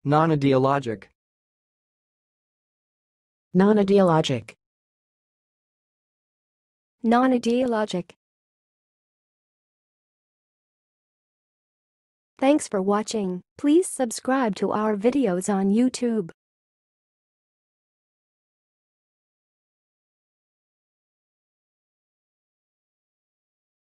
nonideologic, nonideologic, nonideologic. Thanks for watching. Please subscribe to our videos on YouTube.